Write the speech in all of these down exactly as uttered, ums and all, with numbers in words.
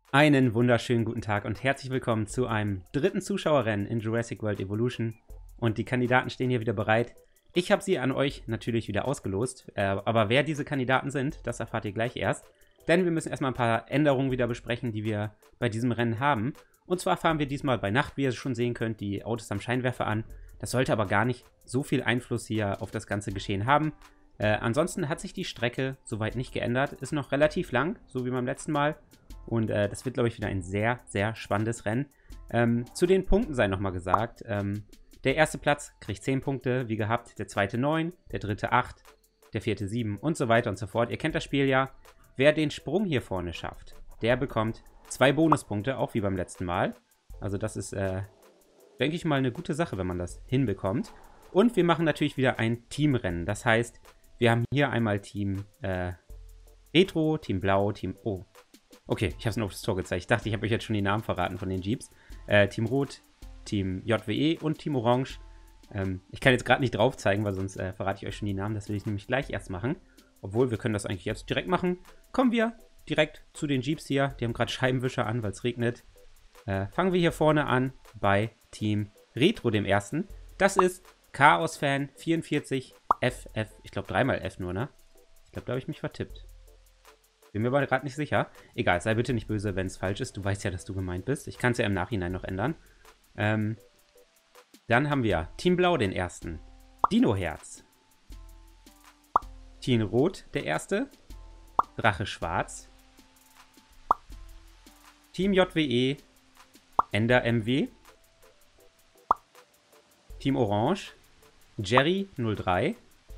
Einen wunderschönen guten Tag und herzlich willkommen zu einem dritten Zuschauerrennen in Jurassic World Evolution. Und die Kandidaten stehen hier wieder bereit. Ich habe sie an euch natürlich wieder ausgelost, äh, aber wer diese Kandidaten sind, das erfahrt ihr gleich erst. Denn wir müssen erstmal ein paar Änderungen wieder besprechen, die wir bei diesem Rennen haben. Und zwar fahren wir diesmal bei Nacht, wie ihr schon sehen könnt, die Autos am Scheinwerfer an. Das sollte aber gar nicht so viel Einfluss hier auf das ganze Geschehen haben. Äh, ansonsten hat sich die Strecke soweit nicht geändert. Ist noch relativ lang, so wie beim letzten Mal. Und äh, das wird, glaube ich, wieder ein sehr, sehr spannendes Rennen. Ähm, zu den Punkten sei nochmal gesagt. Ähm, der erste Platz kriegt zehn Punkte, wie gehabt. Der zweite neun, der dritte acht, der vierte sieben und so weiter und so fort. Ihr kennt das Spiel ja. Wer den Sprung hier vorne schafft, der bekommt zwei Bonuspunkte, auch wie beim letzten Mal. Also das ist, äh, denke ich mal, eine gute Sache, wenn man das hinbekommt. Und wir machen natürlich wieder ein Teamrennen. Das heißt, wir haben hier einmal Team äh, Retro, Team Blau, Team... Oh, okay, ich habe es nur auf das Tor gezeigt. Ich dachte, ich habe euch jetzt schon die Namen verraten von den Jeeps. Äh, Team Rot, Team J W E und Team Orange. Ähm, ich kann jetzt gerade nicht drauf zeigen, weil sonst äh, verrate ich euch schon die Namen. Das will ich nämlich gleich erst machen. Obwohl, wir können das eigentlich jetzt direkt machen. Kommen wir direkt zu den Jeeps hier. Die haben gerade Scheibenwischer an, weil es regnet. Äh, fangen wir hier vorne an bei Team Retro, dem ersten. Das ist Chaos-Fan vierundvierzig F F. Ich glaube dreimal F nur, ne? Ich glaube, da habe ich mich vertippt. Bin mir aber gerade nicht sicher. Egal, sei bitte nicht böse, wenn es falsch ist. Du weißt ja, dass du gemeint bist. Ich kann es ja im Nachhinein noch ändern. Ähm, dann haben wir Team Blau, den ersten. Dino Herz. Team Rot, der erste. Drache Schwarz. Team J W E. Ender M W. Team Orange. Jerry null drei.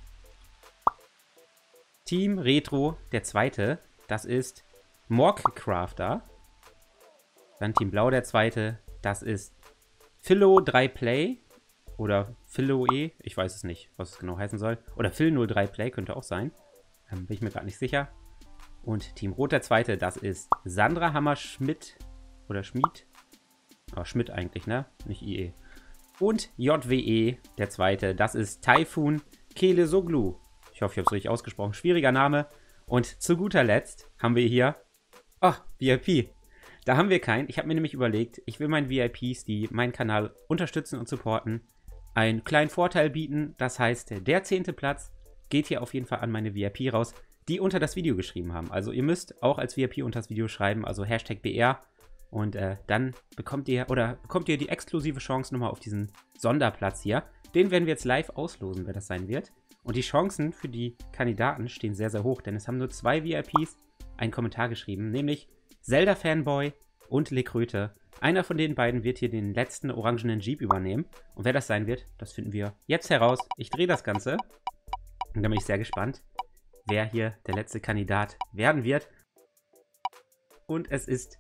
Team Retro, der zweite. Das ist Morgcrafter. Dann Team Blau, der zweite. Das ist Philo drei Play. Oder Philoe. Ich weiß es nicht, was es genau heißen soll. Oder Phil null drei Play könnte auch sein. Ähm, bin ich mir gerade nicht sicher. Und Team Rot, der zweite. Das ist Sandra Hammer-Schmidt. Oder Schmied. Oh, Schmidt eigentlich, ne? Nicht I E. Und J W E, der zweite. Das ist Typhoon Kelesoglu. Ich hoffe, ich habe es richtig ausgesprochen. Schwieriger Name. Und zu guter Letzt haben wir hier... Oh, V I P. Da haben wir keinen. Ich habe mir nämlich überlegt, ich will meinen V I Ps, die meinen Kanal unterstützen und supporten, einen kleinen Vorteil bieten. Das heißt, der zehnte Platz geht hier auf jeden Fall an meine V I P raus, die unter das Video geschrieben haben. Also ihr müsst auch als V I P unter das Video schreiben, also Hashtag B R. Und äh, dann bekommt ihr, oder bekommt ihr die exklusive Chance nochmal auf diesen Sonderplatz hier. Den werden wir jetzt live auslosen, wer das sein wird. Und die Chancen für die Kandidaten stehen sehr, sehr hoch, denn es haben nur zwei V I Ps einen Kommentar geschrieben, nämlich Zelda Fanboy und Lekröte. Einer von den beiden wird hier den letzten orangenen Jeep übernehmen. Und wer das sein wird, das finden wir jetzt heraus. Ich drehe das Ganze. Und da bin ich sehr gespannt, wer hier der letzte Kandidat werden wird. Und es ist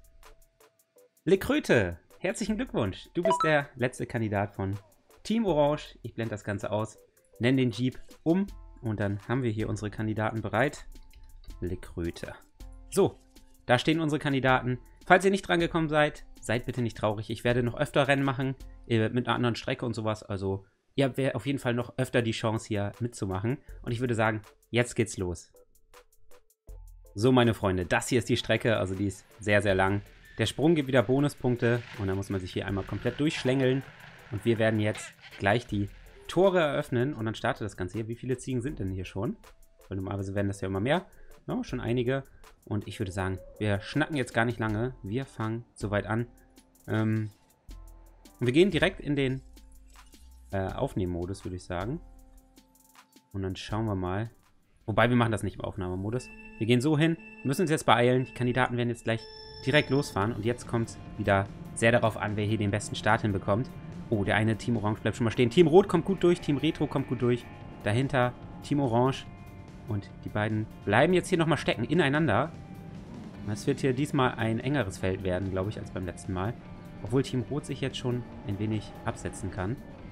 Lekröte. Herzlichen Glückwunsch. Du bist der letzte Kandidat von Team Orange. Ich blende das Ganze aus. Nenn den Jeep um und dann haben wir hier unsere Kandidaten bereit. Lekröte. So, da stehen unsere Kandidaten. Falls ihr nicht dran gekommen seid, seid bitte nicht traurig. Ich werde noch öfter Rennen machen, äh, mit einer anderen Strecke und sowas. Also ihr habt auf jeden Fall noch öfter die Chance hier mitzumachen. Und ich würde sagen, jetzt geht's los. So, meine Freunde, das hier ist die Strecke. Also die ist sehr, sehr lang. Der Sprung gibt wieder Bonuspunkte und dann muss man sich hier einmal komplett durchschlängeln. Und wir werden jetzt gleich die Tore eröffnen und dann startet das Ganze hier. Wie viele Ziegen sind denn hier schon? Weil normalerweise werden das ja immer mehr. Ja, schon einige. Und ich würde sagen, wir schnacken jetzt gar nicht lange. Wir fangen soweit an. Ähm, und wir gehen direkt in den äh, Aufnehmmodus, würde ich sagen. Und dann schauen wir mal. Wobei, wir machen das nicht im Aufnahmemodus. Wir gehen so hin, müssen uns jetzt beeilen. Die Kandidaten werden jetzt gleich direkt losfahren. Und jetzt kommt es wieder sehr darauf an, wer hier den besten Start hinbekommt. Oh, der eine Team Orange bleibt schon mal stehen. Team Rot kommt gut durch, Team Retro kommt gut durch. Dahinter Team Orange. Und die beiden bleiben jetzt hier nochmal stecken, ineinander. Es wird hier diesmal ein engeres Feld werden, glaube ich, als beim letzten Mal. Obwohl Team Rot sich jetzt schon ein wenig absetzen kann.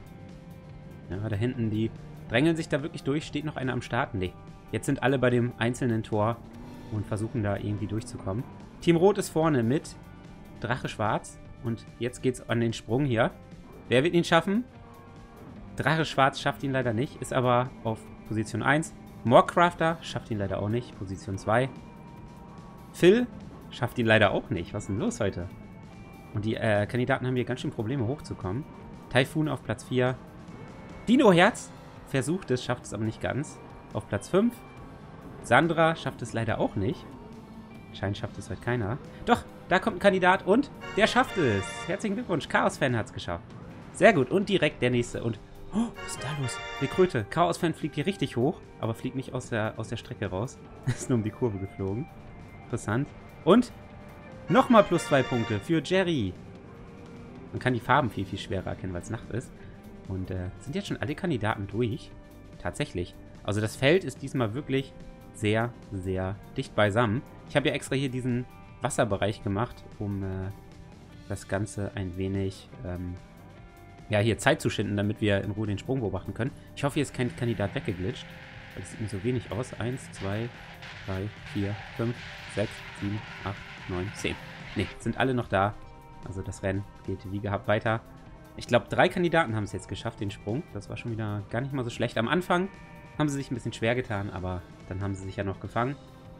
Ja, da hinten, die drängeln sich da wirklich durch. Steht noch einer am Start? Nee. Jetzt sind alle bei dem einzelnen Tor und versuchen da irgendwie durchzukommen. Team Rot ist vorne mit Drache Schwarz. Und jetzt geht's an den Sprung hier. Wer wird ihn schaffen? Drache Schwarz schafft ihn leider nicht, ist aber auf Position eins. Morgcrafter schafft ihn leider auch nicht, Position zwei. Phil schafft ihn leider auch nicht. Was ist denn los heute? Und die äh, Kandidaten haben hier ganz schön Probleme hochzukommen. Typhoon auf Platz vier. Dino Herz versucht es, schafft es aber nicht ganz. Auf Platz fünf. Sandra schafft es leider auch nicht. Scheint schafft es heute keiner. Doch, da kommt ein Kandidat und der schafft es. Herzlichen Glückwunsch, Chaos-Fan hat es geschafft. Sehr gut, und direkt der nächste. Und, oh, was ist da los? Die Kröte. Chaos-Fan fliegt hier richtig hoch, aber fliegt nicht aus der, aus der Strecke raus. Ist nur um die Kurve geflogen. Interessant. Und nochmal plus zwei Punkte für Jerry. Man kann die Farben viel, viel schwerer erkennen, weil es Nacht ist. Und äh, sind jetzt schon alle Kandidaten durch? Tatsächlich. Also das Feld ist diesmal wirklich sehr, sehr dicht beisammen. Ich habe ja extra hier diesen Wasserbereich gemacht, um äh, das Ganze ein wenig, ähm, ja, hier Zeit zu schinden, damit wir in Ruhe den Sprung beobachten können. Ich hoffe, hier ist kein Kandidat weggeglitscht, weil das sieht mir so wenig aus. eins, zwei, drei, vier, fünf, sechs, sieben, acht, neun, zehn. Ne, sind alle noch da. Also das Rennen geht wie gehabt weiter. Ich glaube, drei Kandidaten haben es jetzt geschafft, den Sprung. Das war schon wieder gar nicht mal so schlecht. Am Anfang haben sie sich ein bisschen schwer getan, aber dann haben sie sich ja noch gefangen.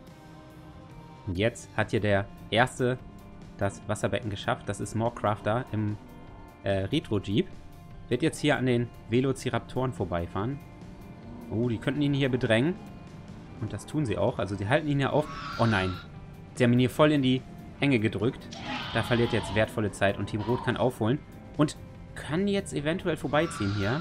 Und jetzt hat hier der Erste das Wasserbecken geschafft. Das ist Morecrafter im äh, Retro-Jeep. Wird jetzt hier an den Velociraptoren vorbeifahren. Oh, die könnten ihn hier bedrängen. Und das tun sie auch. Also sie halten ihn ja auf. Oh nein. Sie haben ihn hier voll in die Enge gedrückt. Da verliert jetzt wertvolle Zeit und Team Rot kann aufholen. Und kann jetzt eventuell vorbeiziehen hier.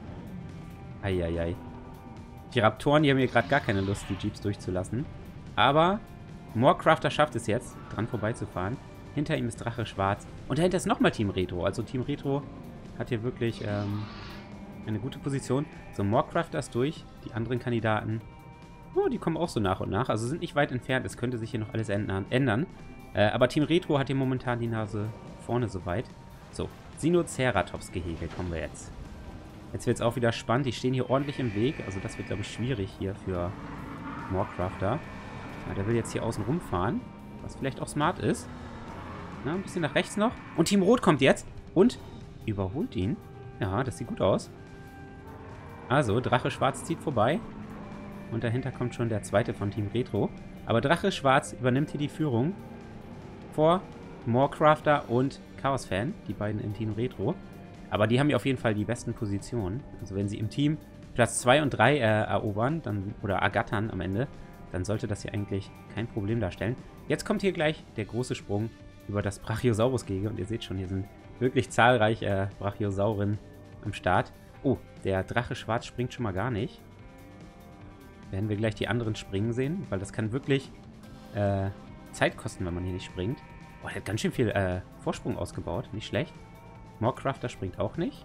Eieiei. Die Raptoren, die haben hier gerade gar keine Lust, die Jeeps durchzulassen. Aber Morecrafter schafft es jetzt, dran vorbeizufahren. Hinter ihm ist Drache Schwarz. Und dahinter ist nochmal Team Retro. Also Team Retro hat hier wirklich ähm, eine gute Position. So, Morecrafter ist durch. Die anderen Kandidaten, oh, die kommen auch so nach und nach. Also sind nicht weit entfernt. Es könnte sich hier noch alles ändern. Äh, aber Team Retro hat hier momentan die Nase vorne soweit. So, Sinoceratops-Gehege kommen wir jetzt. Jetzt wird es auch wieder spannend. Die stehen hier ordentlich im Weg. Also das wird, glaube ich, schwierig hier für Morecrafter. Ja, der will jetzt hier außen rumfahren. Was vielleicht auch smart ist. Na, ein bisschen nach rechts noch. Und Team Rot kommt jetzt. Und überholt ihn. Ja, das sieht gut aus. Also, Drache Schwarz zieht vorbei. Und dahinter kommt schon der zweite von Team Retro. Aber Drache Schwarz übernimmt hier die Führung vor Morecrafter und Chaos-Fan. Die beiden im Team Retro. Aber die haben ja auf jeden Fall die besten Positionen. Also wenn sie im Team Platz zwei und drei äh, erobern, dann, oder ergattern am Ende, dann sollte das hier eigentlich kein Problem darstellen. Jetzt kommt hier gleich der große Sprung über das Brachiosaurus-Gehege. Und ihr seht schon, hier sind wirklich zahlreich äh, Brachiosauren am Start. Oh, der Drache Schwarz springt schon mal gar nicht. Werden wir gleich die anderen springen sehen, weil das kann wirklich äh, Zeit kosten, wenn man hier nicht springt. Oh, der hat ganz schön viel äh, Vorsprung ausgebaut, nicht schlecht. Morecrafter springt auch nicht.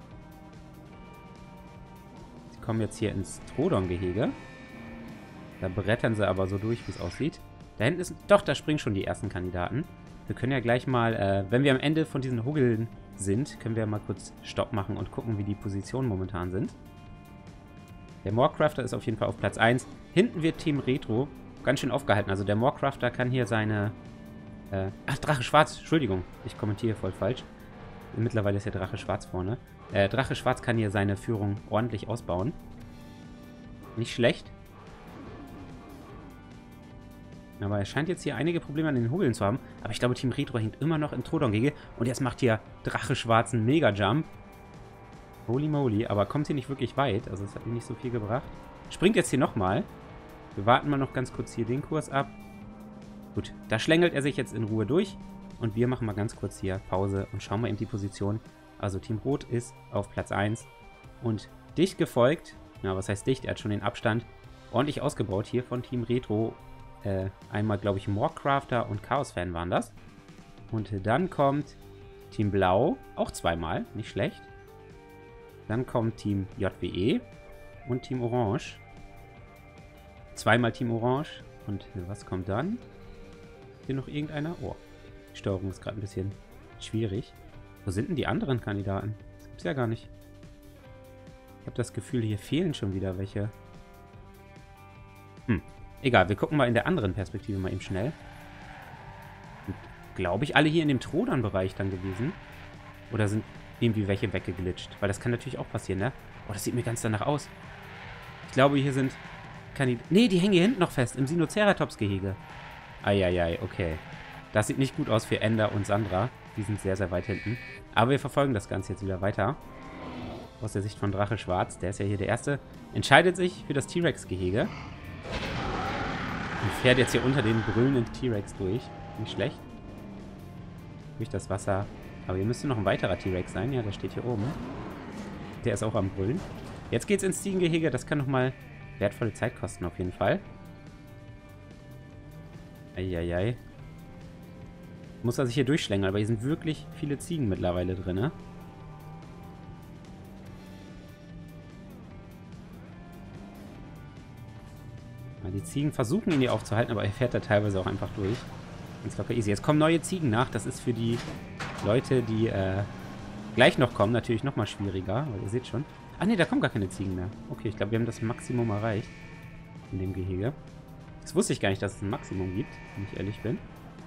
Sie kommen jetzt hier ins Trodon-Gehege. Da brettern sie aber so durch, wie es aussieht. Da hinten ist... Doch, da springen schon die ersten Kandidaten. Wir können ja gleich mal, äh, wenn wir am Ende von diesen Huggeln sind, können wir mal kurz Stopp machen und gucken, wie die Positionen momentan sind. Der Morecrafter ist auf jeden Fall auf Platz eins. Hinten wird Team Retro ganz schön aufgehalten. Also der Morecrafter kann hier seine... Äh, ach, Drache Schwarz. Entschuldigung, ich kommentiere voll falsch. Mittlerweile ist der Drache Schwarz vorne. Äh, Drache Schwarz kann hier seine Führung ordentlich ausbauen. Nicht schlecht. Aber er scheint jetzt hier einige Probleme an den Hügeln zu haben. Aber ich glaube, Team Retro hängt immer noch im Trodon-Gehege. Und jetzt macht hier Drache Schwarz einen Mega-Jump. Holy moly. Aber kommt hier nicht wirklich weit. Also es hat ihm nicht so viel gebracht. Springt jetzt hier nochmal. Wir warten mal noch ganz kurz hier den Kurs ab. Gut, da schlängelt er sich jetzt in Ruhe durch. Und wir machen mal ganz kurz hier Pause und schauen mal eben die Position. Also Team Rot ist auf Platz eins. Und dicht gefolgt, ja, was heißt dicht? Er hat schon den Abstand ordentlich ausgebaut hier von Team Retro. Äh, einmal, glaube ich, Morecrafter und Chaos-Fan waren das. Und dann kommt Team Blau, auch zweimal, nicht schlecht. Dann kommt Team J W E und Team Orange. Zweimal Team Orange. Und was kommt dann? Ist hier noch irgendeiner? Oh. Die Steuerung ist gerade ein bisschen schwierig. Wo sind denn die anderen Kandidaten? Das gibt's ja gar nicht. Ich habe das Gefühl, hier fehlen schon wieder welche. Hm. Egal, wir gucken mal in der anderen Perspektive mal eben schnell. Glaube ich, alle hier in dem Trodon-Bereich dann gewesen. Oder sind irgendwie welche weggeglitscht? Weil das kann natürlich auch passieren, ne? Oh, das sieht mir ganz danach aus. Ich glaube, hier sind Kandidaten... Nee, die hängen hier hinten noch fest, im Sinoceratops-Gehege. Eieiei, okay. Das sieht nicht gut aus für Ender und Sandra. Die sind sehr, sehr weit hinten. Aber wir verfolgen das Ganze jetzt wieder weiter. Aus der Sicht von Drache Schwarz. Der ist ja hier der Erste. Entscheidet sich für das T-Rex-Gehege. Und fährt jetzt hier unter den brüllenden T-Rex durch. Nicht schlecht. Durch das Wasser. Aber hier müsste noch ein weiterer T-Rex sein. Ja, der steht hier oben. Der ist auch am Brüllen. Jetzt geht's ins Ziegengehege. Das kann nochmal wertvolle Zeit kosten auf jeden Fall. Eieiei. Muss er sich hier durchschlängeln, aber hier sind wirklich viele Ziegen mittlerweile drin, ne? Die Ziegen versuchen ihn hier aufzuhalten, aber er fährt da teilweise auch einfach durch. Ganz locker easy. Jetzt kommen neue Ziegen nach. Das ist für die Leute, die äh, gleich noch kommen, natürlich nochmal schwieriger. Weil ihr seht schon. Ach ne, da kommen gar keine Ziegen mehr. Okay, ich glaube, wir haben das Maximum erreicht. In dem Gehege. Das wusste ich gar nicht, dass es ein Maximum gibt, wenn ich ehrlich bin.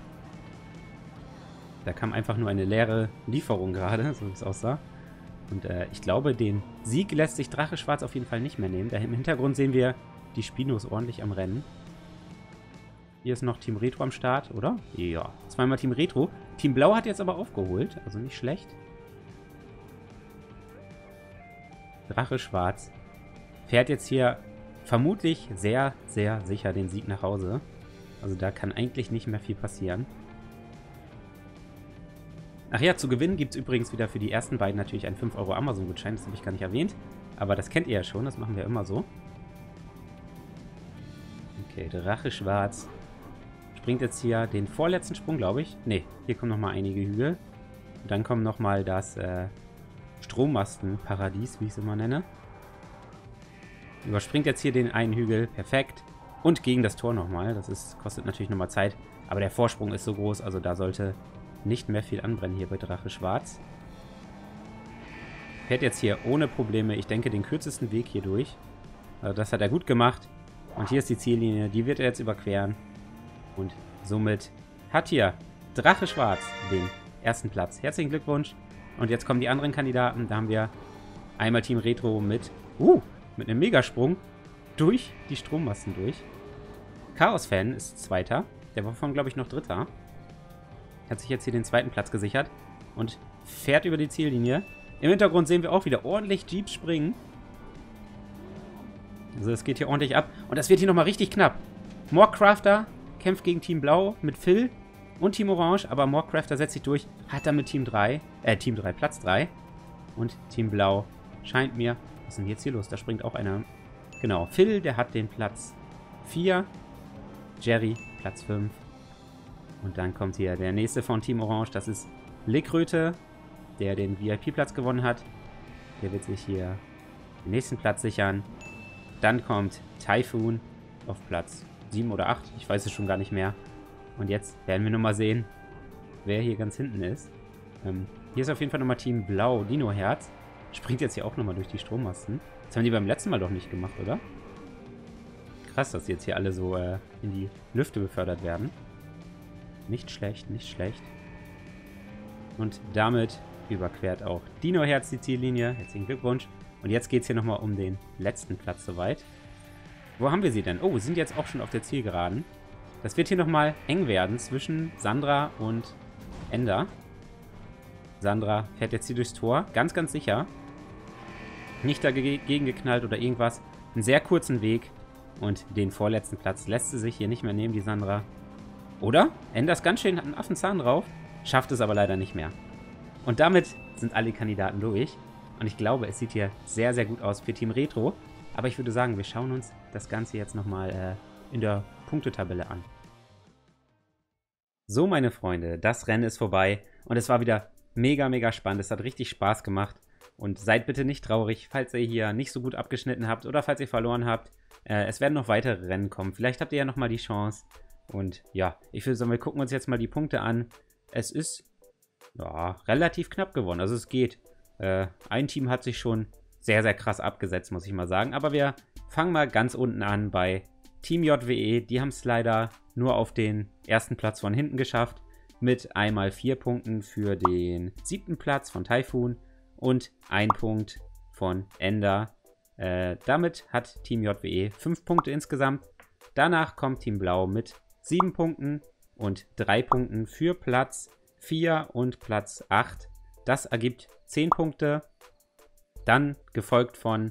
Da kam einfach nur eine leere Lieferung gerade, so wie es aussah. Und äh, ich glaube, den Sieg lässt sich Drache Schwarz auf jeden Fall nicht mehr nehmen. Da im Hintergrund sehen wir die Spinos ordentlich am Rennen. Hier ist noch Team Retro am Start, oder? Ja, zweimal Team Retro. Team Blau hat jetzt aber aufgeholt, also nicht schlecht. Drache Schwarz fährt jetzt hier vermutlich sehr, sehr sicher den Sieg nach Hause. Also da kann eigentlich nicht mehr viel passieren. Ach ja, zu gewinnen gibt es übrigens wieder für die ersten beiden natürlich einen fünf Euro Amazon-Gutschein. Das habe ich gar nicht erwähnt. Aber das kennt ihr ja schon, das machen wir immer so. Okay, Drache Schwarz springt jetzt hier den vorletzten Sprung, glaube ich. Ne, hier kommen nochmal einige Hügel. Und dann kommt nochmal das äh, Strommastenparadies, wie ich es immer nenne. Überspringt jetzt hier den einen Hügel. Perfekt. Und gegen das Tor nochmal. Das ist, kostet natürlich nochmal Zeit. Aber der Vorsprung ist so groß, also da sollte nicht mehr viel anbrennen hier bei Drache Schwarz. Fährt jetzt hier ohne Probleme, ich denke, den kürzesten Weg hier durch. Also das hat er gut gemacht. Und hier ist die Ziellinie, die wird er jetzt überqueren. Und somit hat hier Drache Schwarz den ersten Platz. Herzlichen Glückwunsch. Und jetzt kommen die anderen Kandidaten. Da haben wir einmal Team Retro mit, uh, mit einem Megasprung durch die Strommasten durch. Chaos-Fan ist Zweiter. Der war von, glaube ich, noch Dritter. Hat sich jetzt hier den zweiten Platz gesichert und fährt über die Ziellinie. Im Hintergrund sehen wir auch wieder ordentlich Jeeps springen. Also es geht hier ordentlich ab. Und das wird hier nochmal richtig knapp. Morkcrafter kämpft gegen Team Blau mit Phil und Team Orange. Aber Morkcrafter setzt sich durch. Hat damit Team drei. Äh, Team drei, Platz drei. Und Team Blau scheint mir... Was ist denn jetzt hier los? Da springt auch einer. Genau, Phil, der hat den Platz vier. Jerry, Platz fünf. Und dann kommt hier der nächste von Team Orange. Das ist Lickröte, der den V I P-Platz gewonnen hat. Der wird sich hier den nächsten Platz sichern. Dann kommt Typhoon auf Platz sieben oder acht. Ich weiß es schon gar nicht mehr. Und jetzt werden wir nochmal sehen, wer hier ganz hinten ist. Ähm, hier ist auf jeden Fall nochmal Team Blau. Dino Herz springt jetzt hier auch nochmal durch die Strommasten. Das haben die beim letzten Mal doch nicht gemacht, oder? Krass, dass jetzt hier alle so äh, in die Lüfte befördert werden. Nicht schlecht, nicht schlecht. Und damit überquert auch Dino Herz die Ziellinie. Herzlichen Glückwunsch. Und jetzt geht es hier nochmal um den letzten Platz soweit. Wo haben wir sie denn? Oh, wir sind jetzt auch schon auf der Zielgeraden. Das wird hier nochmal eng werden zwischen Sandra und Ender. Sandra fährt jetzt hier durchs Tor. Ganz, ganz sicher. Nicht dagegen geknallt oder irgendwas. Einen sehr kurzen Weg. Und den vorletzten Platz lässt sie sich hier nicht mehr nehmen, die Sandra. Oder? Ender ist ganz schön, hat einen Affenzahn drauf. Schafft es aber leider nicht mehr. Und damit sind alle Kandidaten durch. Und ich glaube, es sieht hier sehr, sehr gut aus für Team Retro. Aber ich würde sagen, wir schauen uns das Ganze jetzt nochmal äh, in der Punktetabelle an. So, meine Freunde, das Rennen ist vorbei. Und es war wieder mega, mega spannend. Es hat richtig Spaß gemacht. Und seid bitte nicht traurig, falls ihr hier nicht so gut abgeschnitten habt oder falls ihr verloren habt. Äh, es werden noch weitere Rennen kommen. Vielleicht habt ihr ja nochmal die Chance. Und ja, ich würde sagen, wir gucken uns jetzt mal die Punkte an. Es ist ja, relativ knapp gewonnen. Also es geht. Äh, ein Team hat sich schon sehr, sehr krass abgesetzt, muss ich mal sagen. Aber wir fangen mal ganz unten an bei Team J W E. Die haben es leider nur auf den ersten Platz von hinten geschafft. Mit einmal vier Punkten für den siebten Platz von Typhoon und ein Punkt von Ender. Äh, damit hat Team J W E fünf Punkte insgesamt. Danach kommt Team Blau mit sieben Punkten. und drei Punkten für Platz vier und Platz acht. Das ergibt zehn Punkte. Dann gefolgt von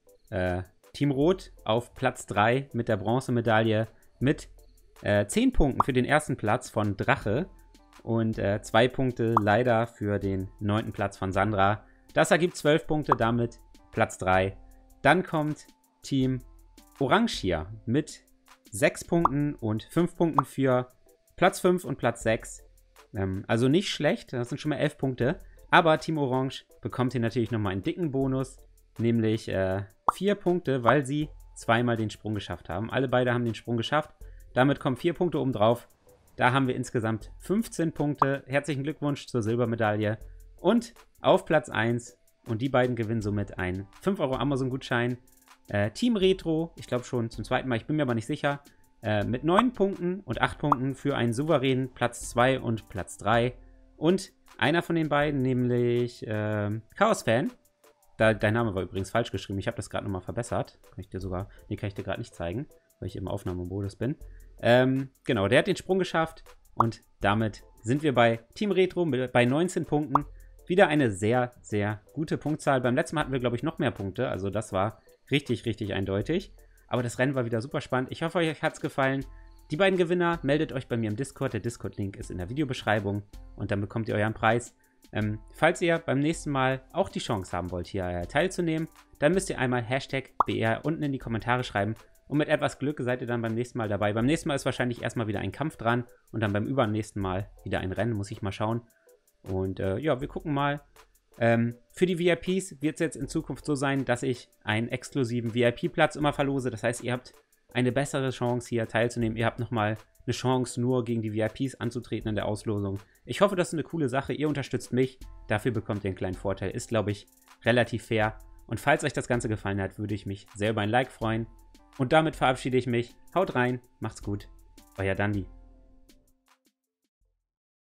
äh, Team Rot auf Platz drei mit der Bronzemedaille mit äh, zehn Punkten für den ersten Platz von Drache und äh, zwei Punkte leider für den neunten Platz von Sandra. Das ergibt zwölf Punkte, damit Platz drei. Dann kommt Team Orange hier mit sechs Punkten und fünf Punkten für Platz fünf und Platz sechs. Ähm, also nicht schlecht, das sind schon mal elf Punkte. Aber Team Orange bekommt hier natürlich nochmal einen dicken Bonus, nämlich äh, vier Punkte, weil sie zweimal den Sprung geschafft haben. Alle beide haben den Sprung geschafft. Damit kommen vier Punkte oben drauf. Da haben wir insgesamt fünfzehn Punkte. Herzlichen Glückwunsch zur Silbermedaille. Und auf Platz eins, und die beiden gewinnen somit einen fünf Euro Amazon-Gutschein. Äh, Team Retro, ich glaube schon zum zweiten Mal, ich bin mir aber nicht sicher, äh, mit neun Punkten und acht Punkten für einen souveränen Platz zwei und Platz drei. Und einer von den beiden, nämlich äh, Chaos-Fan, da, dein Name war übrigens falsch geschrieben, ich habe das gerade nochmal verbessert. Kann ich dir sogar, nee, kann ich dir gerade nicht zeigen, weil ich im Aufnahmemodus bin. Ähm, genau, der hat den Sprung geschafft und damit sind wir bei Team Retro mit, bei neunzehn Punkten. Wieder eine sehr, sehr gute Punktzahl. Beim letzten Mal hatten wir, glaube ich, noch mehr Punkte, also das war richtig, richtig eindeutig. Aber das Rennen war wieder super spannend. Ich hoffe, euch hat es gefallen. Die beiden Gewinner, meldet euch bei mir im Discord. Der Discord-Link ist in der Videobeschreibung und dann bekommt ihr euren Preis. Ähm, falls ihr beim nächsten Mal auch die Chance haben wollt, hier äh, teilzunehmen, dann müsst ihr einmal Hashtag B R unten in die Kommentare schreiben. Und mit etwas Glück seid ihr dann beim nächsten Mal dabei. Beim nächsten Mal ist wahrscheinlich erstmal wieder ein Kampf dran und dann beim übernächsten Mal wieder ein Rennen, muss ich mal schauen. Und äh, ja, wir gucken mal. Ähm, für die V I Ps wird es jetzt in Zukunft so sein, dass ich einen exklusiven V I P-Platz immer verlose. Das heißt, ihr habt eine bessere Chance hier teilzunehmen. Ihr habt nochmal eine Chance, nur gegen die V I Ps anzutreten in der Auslosung. Ich hoffe, das ist eine coole Sache. Ihr unterstützt mich. Dafür bekommt ihr einen kleinen Vorteil. Ist, glaube ich, relativ fair. Und falls euch das Ganze gefallen hat, würde ich mich sehr über ein Like freuen. Und damit verabschiede ich mich. Haut rein, macht's gut. Euer Dandi.